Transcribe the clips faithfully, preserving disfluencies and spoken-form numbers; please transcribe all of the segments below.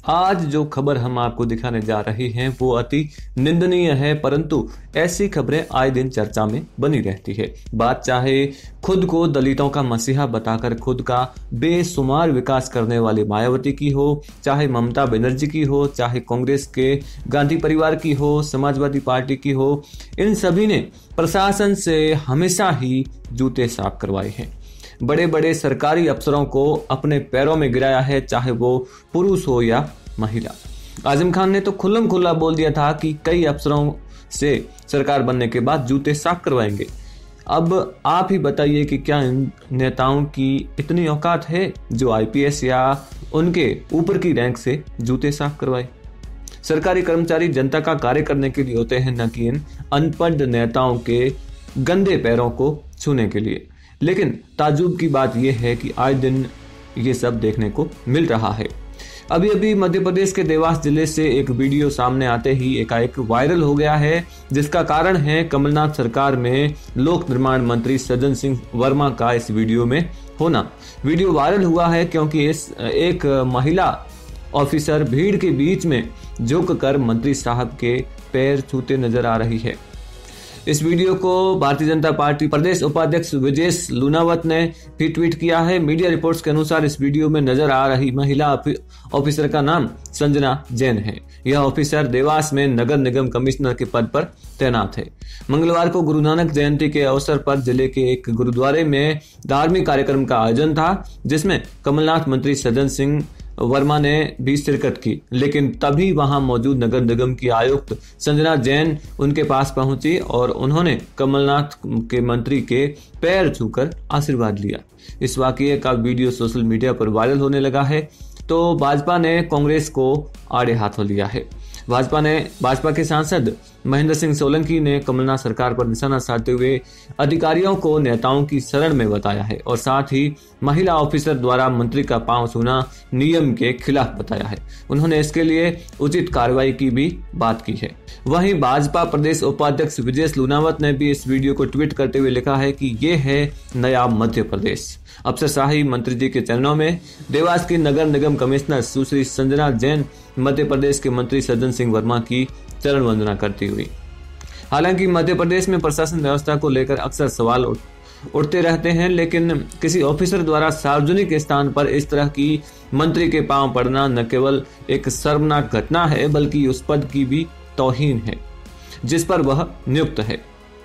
आज जो खबर हम आपको दिखाने जा रहे हैं वो अति निंदनीय है, परंतु ऐसी खबरें आए दिन चर्चा में बनी रहती है। बात चाहे खुद को दलितों का मसीहा बताकर खुद का बेशुमार विकास करने वाली मायावती की हो, चाहे ममता बनर्जी की हो, चाहे कांग्रेस के गांधी परिवार की हो, समाजवादी पार्टी की हो, इन सभी ने प्रशासन से हमेशा ही जूते साफ करवाए हैं। बड़े बड़े सरकारी अफसरों को अपने पैरों में गिराया है, चाहे वो पुरुष हो या महिला। आजम खान ने तो खुल्लम खुल्ला बोल दिया था कि कई अफसरों से सरकार बनने के बाद जूते साफ करवाएंगे। अब आप ही बताइए कि क्या इन नेताओं की इतनी औकात है जो आईपीएस या उनके ऊपर की रैंक से जूते साफ करवाए। सरकारी कर्मचारी जनता का कार्य करने के लिए होते हैं, न कि इन अनपढ़ नेताओं के गंदे पैरों को छूने के लिए। लेकिन ताज्जुब की बात यह है कि आए दिन ये सब देखने को मिल रहा है। अभी अभी मध्य प्रदेश के देवास जिले से एक वीडियो सामने आते ही एकाएक वायरल हो गया है, जिसका कारण है कमलनाथ सरकार में लोक निर्माण मंत्री सज्जन सिंह वर्मा का इस वीडियो में होना। वीडियो वायरल हुआ है क्योंकि इस एक महिला ऑफिसर भीड़ के बीच में झुक कर मंत्री साहब के पैर छूते नजर आ रही है। इस वीडियो को भारतीय जनता पार्टी प्रदेश उपाध्यक्ष विजेश लूनावत ने भी ट्वीट किया है। मीडिया रिपोर्ट्स के अनुसार इस वीडियो में नजर आ रही महिला ऑफिसर का नाम संजना जैन है। यह ऑफिसर देवास में नगर निगम कमिश्नर के पद पर तैनात है। मंगलवार को गुरु नानक जयंती के अवसर पर जिले के एक गुरुद्वारे में धार्मिक कार्यक्रम का आयोजन था, जिसमें कमलनाथ मंत्री सज्जन सिंह वर्मा ने भी शिरकत की, लेकिन तभी वहां मौजूद नगर निगम की आयुक्त संजना जैन उनके पास पहुंची और उन्होंने कमलनाथ के मंत्री के पैर छूकर आशीर्वाद लिया। इस वाकये का वीडियो सोशल मीडिया पर वायरल होने लगा है, तो भाजपा ने कांग्रेस को आड़े हाथों लिया है। भाजपा ने भाजपा के सांसद महेंद्र सिंह सोलंकी ने कमलनाथ सरकार पर निशाना साधते हुए अधिकारियों को नेताओं की शरण में बताया है और साथ ही महिला ऑफिसर द्वारा मंत्री का पांव छूना नियम के खिलाफ बताया है। उन्होंने इसके लिए उचित कार्रवाई की भी बात की है। वहीं भाजपा प्रदेश उपाध्यक्ष विजेश लूनावत ने भी इस वीडियो को ट्वीट करते हुए लिखा है कि ये है नया मध्य प्रदेश। अफसरशाही मंत्री जी के चरणों में देवास की नगर निगम कमिश्नर सुश्री संजना जैन मध्य प्रदेश के मंत्री सज्जन सिंह वर्मा की चरण वंदना करती हुई। हालांकि मध्य प्रदेश में प्रशासन व्यवस्था को लेकर अक्सर सवाल उठते रहते हैं, लेकिन किसी ऑफिसर द्वारा सार्वजनिक स्थान पर इस तरह की मंत्री के पांव पड़ना न केवल एक शर्मनाक घटना है, बल्कि उस पद की भी तौहीन है जिस पर वह नियुक्त है।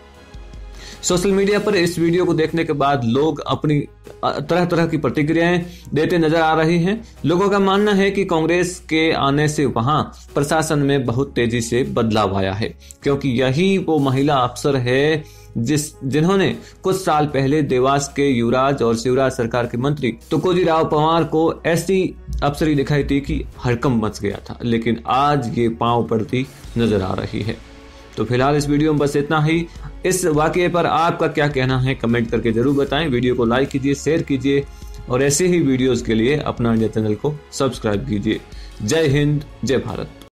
सोशल मीडिया पर इस वीडियो को देखने के बाद लोग अपनी तरह तरह की प्रतिक्रियाएं देते नजर आ रहे हैं। लोगों का मानना है कि कांग्रेस के आने से वहां प्रशासन में बहुत तेजी से बदलाव आया है, क्योंकि यही वो महिला अफसर है जिस जिन्होंने कुछ साल पहले देवास के युवराज और शिवराज सरकार के मंत्री तुकोजी राव पवार को ऐसी अफसरी दिखाई थी कि हड़कंप मच गया था, लेकिन आज ये पांव पड़ती नजर आ रही है। तो फिलहाल इस वीडियो में बस इतना ही। इस वाकये पर आपका क्या कहना है कमेंट करके जरूर बताएं। वीडियो को लाइक कीजिए, शेयर कीजिए और ऐसे ही वीडियोस के लिए अपना इंडिया चैनल को सब्सक्राइब कीजिए। जय हिंद, जय भारत।